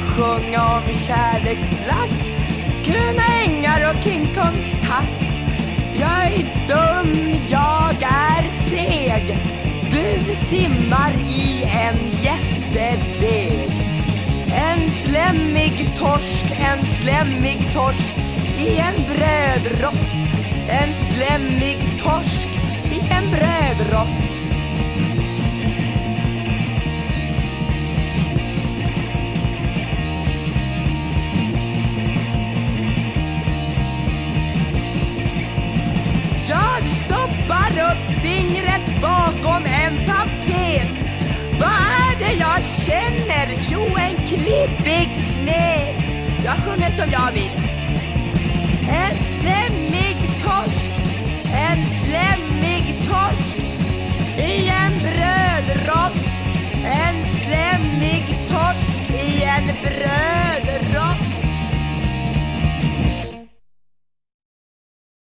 jag sjunga om kärleksblask, gröna ängar och King Kongs task. Jag är dum, jag är seg. Du simmar i en jättedeg. En slemmig torsk i en brödrost. En slemmig torsk i en brödrost. Jag stoppar upp fingret bakom en tapet. Vad är det jag känner? Jo, en klibbig sned. Jag sjunger som jag vill.